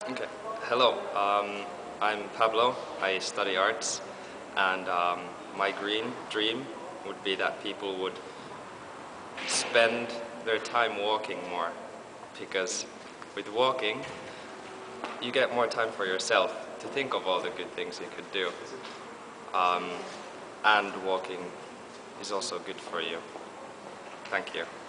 Okay. Hello. I'm Pablo. I study arts, and my dream would be that people would spend their time walking more, because with walking, you get more time for yourself to think of all the good things you could do. Um, and walking is also good for you. Thank you.